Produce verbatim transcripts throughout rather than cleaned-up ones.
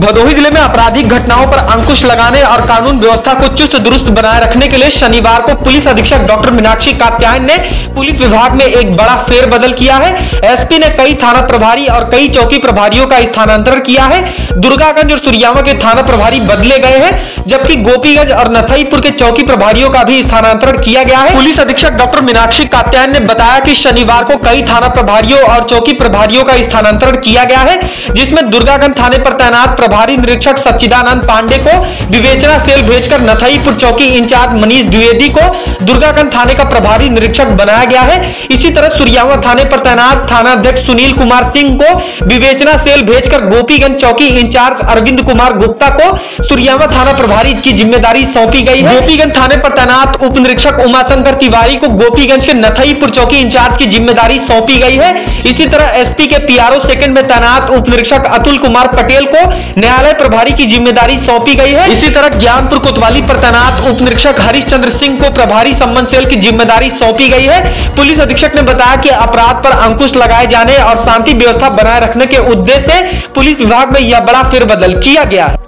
भदोही जिले में आपराधिक घटनाओं पर अंकुश लगाने और कानून व्यवस्था को चुस्त दुरुस्त बनाए रखने के लिए शनिवार को पुलिस अधीक्षक डॉक्टर मीनाक्षी कात्यायन ने पुलिस विभाग में एक बड़ा फेरबदल किया है। एसपी ने कई थाना प्रभारी और कई चौकी प्रभारियों का स्थानांतरण किया है। दुर्गागंज और सुरियामा के थाना प्रभारी बदले गए हैं, जबकि गोपीगंज और नथईपुर के चौकी प्रभारियों का भी स्थानांतरण किया गया है। पुलिस अधीक्षक डॉक्टर मीनाक्षी कात्यायन ने बताया कि शनिवार को कई थाना प्रभारियों और चौकी प्रभारियों का स्थानांतरण किया गया है, जिसमें दुर्गागंज थाने पर तैनात प्रभारी निरीक्षक सच्चिदानंद पांडे को विवेचना सेल भेजकर नथईपुर चौकी इंचार्ज मनीष द्विवेदी को दुर्गागंज थाने का प्रभारी निरीक्षक बनाया गया है। इसी तरह सुरियामा थाने पर तैनात थानाध्यक्ष सुनील कुमार सिंह को विवेचना सेल भेजकर गोपीगंज चौकी इंचार्ज अरविंद कुमार गुप्ता को सुरियामा थाना प्रभारी की जिम्मेदारी सौंपी गई है। गोपीगंज थाने पर तैनात उप निरीक्षक उमाशंकर तिवारी को गोपीगंज के नथईपुर चौकी इंचार्ज की जिम्मेदारी सौंपी गई है। इसी तरह एसपी के पीआरओ सेकंड में तैनात उप निरीक्षक अतुल कुमार पटेल को न्यायालय प्रभारी की जिम्मेदारी सौंपी गई है। इसी तरह ज्ञानपुर कोतवाली पर तैनात उप निरीक्षक हरिश्चंद्र सिंह को प्रभारी संबंध सेल की जिम्मेदारी सौंपी गई है। पुलिस अधीक्षक ने बताया कि अपराध पर अंकुश लगाए जाने और शांति व्यवस्था बनाए रखने के उद्देश्य से पुलिस विभाग में यह बड़ा फेरबदल किया गया है।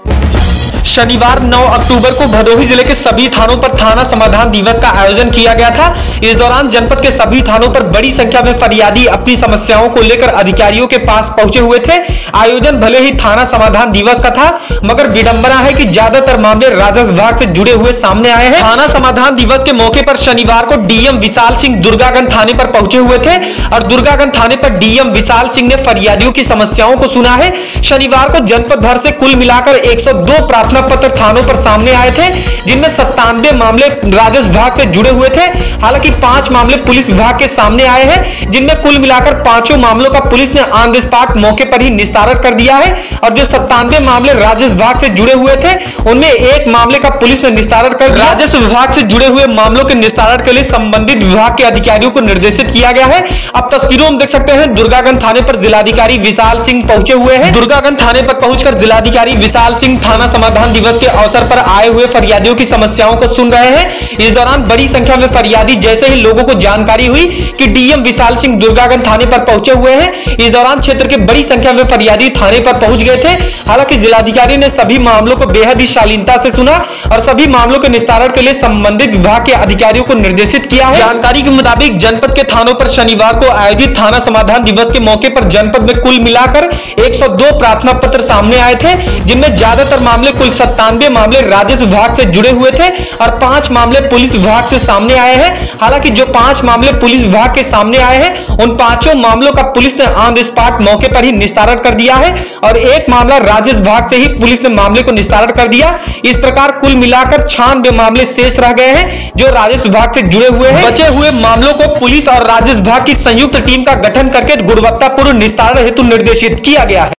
शनिवार नौ अक्टूबर को भदोही जिले के सभी थानों पर थाना समाधान दिवस का आयोजन किया गया था। इस दौरान जनपद के सभी थानों पर बड़ी संख्या में फरियादी अपनी समस्याओं को लेकर अधिकारियों के पास पहुंचे हुए थे। आयोजन भले ही थाना समाधान दिवस का था, मगर विडंबना है कि ज्यादातर मामले राजस्व विभाग से जुड़े हुए सामने आए हैं। थाना समाधान दिवस के मौके पर शनिवार को डीएम विशाल सिंह दुर्गागंज थाने पर पहुंचे हुए थे और दुर्गागंज थाने पर डीएम विशाल सिंह ने फरियादियों की समस्याओं को सुना है। शनिवार को जनपद भर से कुल मिलाकर एक सौ दो प्रार्थना पत्र थानों पर सामने आए थे, जिनमें सत्तानवे मामले राजस्व विभाग से जुड़े हुए थे। हालांकि पांच मामले पुलिस विभाग के सामने आए हैं, जिनमें कुल मिलाकर पांचों मामलों का पुलिस ने ऑन द स्पॉट मौके पर ही निस्तारण कर दिया है। और जो सत्तानवे मामले राजस्व विभाग से जुड़े हुए थे, उनमें एक मामले का पुलिस ने निस्तारण कर दिया। राजस्व विभाग से जुड़े हुए मामलों के निस्तारण के लिए संबंधित विभाग के अधिकारियों को निर्देशित किया गया है। अब तस्वीरों में देख सकते हैं दुर्गागंज थाने पर जिलाधिकारी विशाल सिंह पहुंचे हुए हैं। दुर्गागंज थाने पर पहुंचकर जिलाधिकारी विशाल सिंह थाना समाधान दिवस के अवसर पर आए हुए फरियादियों की समस्याओं को सुन रहे हैं। इस दौरान बड़ी संख्या में फरियादी जैसे ही लोगों को जानकारी हुई कि डीएम विशाल सिंह दुर्गागंज थाने पर पहुंचे हुए हैं, इस दौरान क्षेत्र के बड़ी संख्या में फरियादी थाने पर पहुंच गए थे। हालांकि जिलाधिकारी ने सभी मामलों को बेहद ही शालीनता से सुना और सभी मामलों के निस्तारण के लिए संबंधित विभाग के अधिकारियों को निर्देशित किया है। जानकारी के मुताबिक जनपद के थानों पर शनिवार को आयोजित थाना समाधान दिवस के मौके पर जनपद में कुल मिलाकर एक सौ दो प्रार्थना पत्र सामने आए थे, जिनमें ज्यादातर मामले कुल सत्तानवे मामले राजस्व विभाग से जुड़े हुए थे और पांच मामले पुलिस विभाग से सामने आए हैं। हालांकि जो पांच मामले पुलिस विभाग के सामने आए हैं, उन पांचों मामलों का पुलिस ने ऑन द स्पॉट मौके पर ही निस्तारण कर दिया है और एक मामला राजस्व विभाग से ही पुलिस ने मामले को निस्तारण कर दिया। इस प्रकार कुल मिलाकर छियानवे मामले शेष रह गए हैं जो राजस्व विभाग से जुड़े हुए हैं। बचे हुए मामलों को पुलिस और राजस्व विभाग की संयुक्त टीम का गठन करके गुणवत्तापूर्ण निस्तारण हेतु निर्देशित किया गया है।